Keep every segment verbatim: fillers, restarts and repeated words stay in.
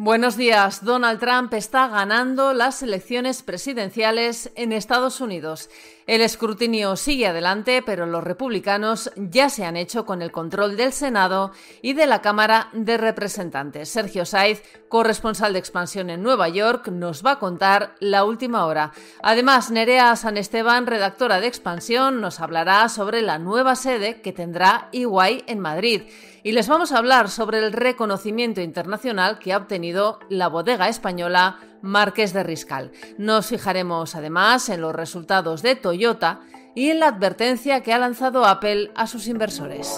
Buenos días. Donald Trump está ganando las elecciones presidenciales en Estados Unidos. El escrutinio sigue adelante, pero los republicanos ya se han hecho con el control del Senado y de la Cámara de Representantes. Sergio Saiz, corresponsal de Expansión en Nueva York, nos va a contar la última hora. Además, Nerea San Esteban, redactora de Expansión, nos hablará sobre la nueva sede que tendrá E Y en Madrid. Y les vamos a hablar sobre el reconocimiento internacional que ha obtenido la bodega española Marqués de Riscal. Nos fijaremos además en los resultados de Toyota y en la advertencia que ha lanzado Apple a sus inversores.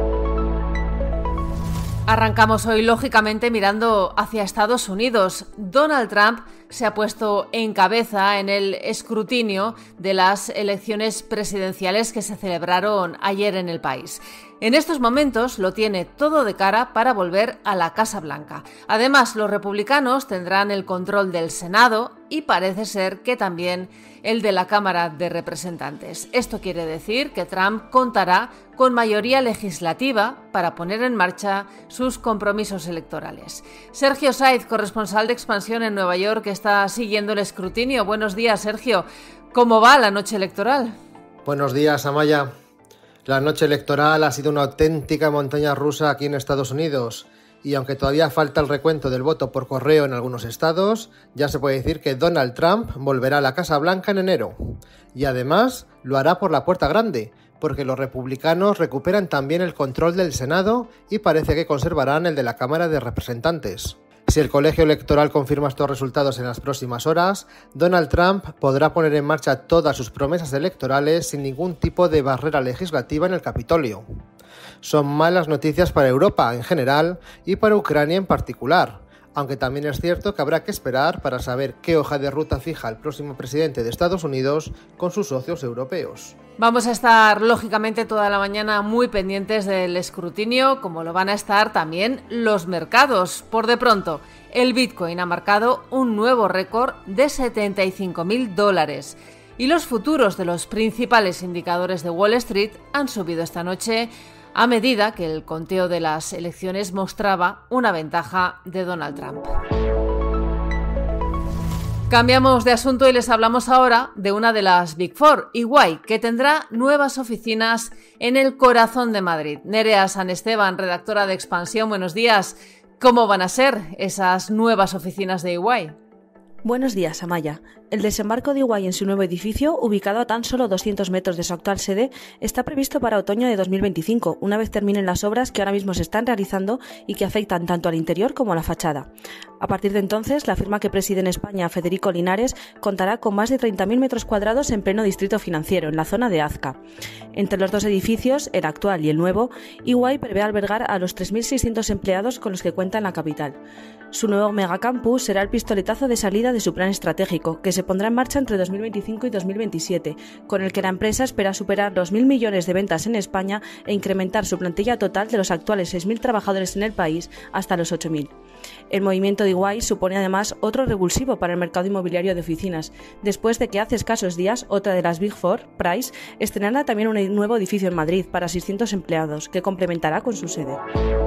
Arrancamos hoy, lógicamente, mirando hacia Estados Unidos. Donald Trump se ha puesto en cabeza en el escrutinio de las elecciones presidenciales que se celebraron ayer en el país. En estos momentos lo tiene todo de cara para volver a la Casa Blanca. Además, los republicanos tendrán el control del Senado y parece ser que también el de la Cámara de Representantes. Esto quiere decir que Trump contará con mayoría legislativa para poner en marcha sus compromisos electorales. Sergio Saiz, corresponsal de Expansión en Nueva York, que está siguiendo el escrutinio. Buenos días, Sergio. ¿Cómo va la noche electoral? Buenos días, Amaya. La noche electoral ha sido una auténtica montaña rusa aquí en Estados Unidos. Y aunque todavía falta el recuento del voto por correo en algunos estados, ya se puede decir que Donald Trump volverá a la Casa Blanca en enero. Y además lo hará por la puerta grande, porque los republicanos recuperan también el control del Senado y parece que conservarán el de la Cámara de Representantes. Si el colegio electoral confirma estos resultados en las próximas horas, Donald Trump podrá poner en marcha todas sus promesas electorales sin ningún tipo de barrera legislativa en el Capitolio. Son malas noticias para Europa en general y para Ucrania en particular, aunque también es cierto que habrá que esperar para saber qué hoja de ruta fija el próximo presidente de Estados Unidos con sus socios europeos. Vamos a estar, lógicamente, toda la mañana muy pendientes del escrutinio, como lo van a estar también los mercados. Por de pronto, el Bitcoin ha marcado un nuevo récord de setenta y cinco mil dólares. Y los futuros de los principales indicadores de Wall Street han subido esta noche a medida que el conteo de las elecciones mostraba una ventaja de Donald Trump. Cambiamos de asunto y les hablamos ahora de una de las Big Four, E Y, que tendrá nuevas oficinas en el corazón de Madrid. Nerea San Esteban, redactora de Expansión, buenos días. ¿Cómo van a ser esas nuevas oficinas de E Y? Buenos días, Amaya. El desembarco de E Y en su nuevo edificio, ubicado a tan solo doscientos metros de su actual sede, está previsto para otoño de dos mil veinticinco, una vez terminen las obras que ahora mismo se están realizando y que afectan tanto al interior como a la fachada. A partir de entonces, la firma que preside en España, Federico Linares, contará con más de treinta mil metros cuadrados en pleno distrito financiero, en la zona de Azca. Entre los dos edificios, el actual y el nuevo, E Y prevé albergar a los tres mil seiscientos empleados con los que cuenta en la capital. Su nuevo megacampus será el pistoletazo de salida de su plan estratégico, que se pondrá en marcha entre dos mil veinticinco y dos mil veintisiete, con el que la empresa espera superar los mil millones de ventas en España e incrementar su plantilla total de los actuales seis mil trabajadores en el país hasta los ocho mil. El movimiento de E Y supone además otro revulsivo para el mercado inmobiliario de oficinas, después de que hace escasos días otra de las Big Four, Price, estrenara también un nuevo edificio en Madrid para seiscientos empleados, que complementará con su sede.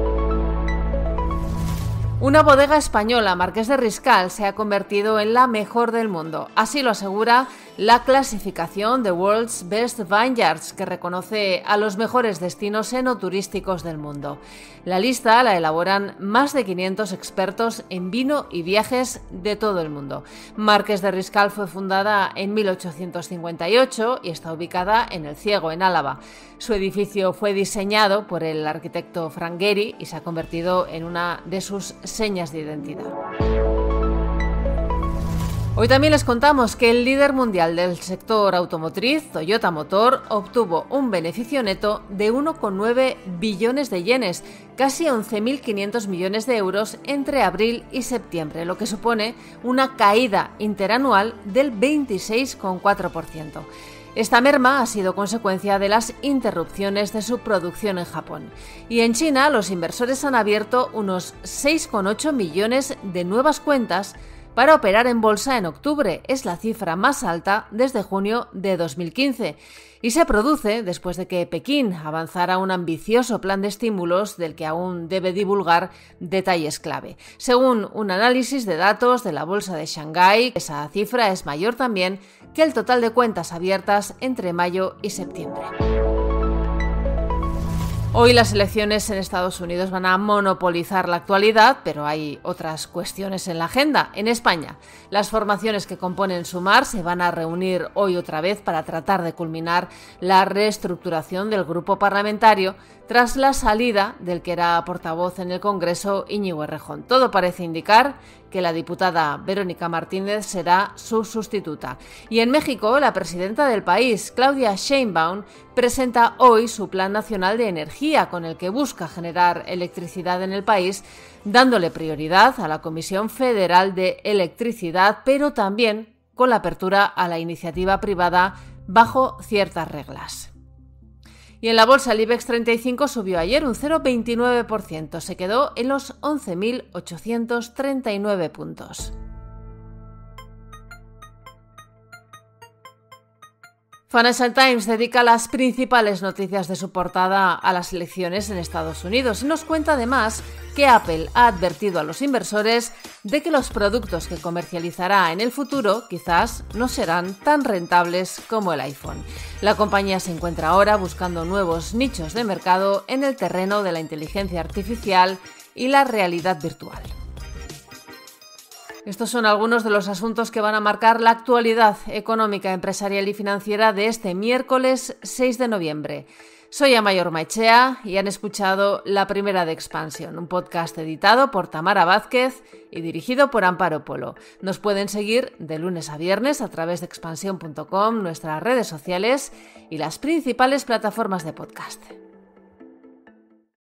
Una bodega española, Marqués de Riscal, se ha convertido en la mejor del mundo. Así lo asegura la clasificación de World's Best Vineyards, que reconoce a los mejores destinos enoturísticos del mundo. La lista la elaboran más de quinientos expertos en vino y viajes de todo el mundo. Marqués de Riscal fue fundada en mil ochocientos cincuenta y ocho y está ubicada en El Ciego, en Álava. Su edificio fue diseñado por el arquitecto Frank Gehry y se ha convertido en una de sus señas de identidad. Hoy también les contamos que el líder mundial del sector automotriz, Toyota Motor, obtuvo un beneficio neto de uno coma nueve billones de yenes, casi once mil quinientos millones de euros entre abril y septiembre, lo que supone una caída interanual del veintiséis coma cuatro por ciento. Esta merma ha sido consecuencia de las interrupciones de su producción en Japón. Y en China, los inversores han abierto unos seis coma ocho millones de nuevas cuentas para operar en bolsa en octubre. Es la cifra más alta desde junio de dos mil quince. Y se produce después de que Pekín avanzara un ambicioso plan de estímulos del que aún debe divulgar detalles clave. Según un análisis de datos de la bolsa de Shanghái, esa cifra es mayor también que el total de cuentas abiertas entre mayo y septiembre. Hoy las elecciones en Estados Unidos van a monopolizar la actualidad, pero hay otras cuestiones en la agenda. En España, las formaciones que componen Sumar se van a reunir hoy otra vez para tratar de culminar la reestructuración del grupo parlamentario tras la salida del que era portavoz en el Congreso, Íñigo Errejón. Todo parece indicar que la diputada Verónica Martínez será su sustituta. Y en México, la presidenta del país, Claudia Sheinbaum, presenta hoy su Plan Nacional de Energía, con el que busca generar electricidad en el país, dándole prioridad a la Comisión Federal de Electricidad, pero también con la apertura a la iniciativa privada bajo ciertas reglas. Y en la bolsa el IBEX treinta y cinco subió ayer un cero coma veintinueve por ciento, se quedó en los once mil ochocientos treinta y nueve puntos. Financial Times dedica las principales noticias de su portada a las elecciones en Estados Unidos y nos cuenta además que Apple ha advertido a los inversores de que los productos que comercializará en el futuro quizás no serán tan rentables como el iPhone. La compañía se encuentra ahora buscando nuevos nichos de mercado en el terreno de la inteligencia artificial y la realidad virtual. Estos son algunos de los asuntos que van a marcar la actualidad económica, empresarial y financiera de este miércoles seis de noviembre. Soy Amaia Ormaechea y han escuchado La Primera de Expansión, un podcast editado por Tamara Vázquez y dirigido por Amparo Polo. Nos pueden seguir de lunes a viernes a través de expansión punto com, nuestras redes sociales y las principales plataformas de podcast.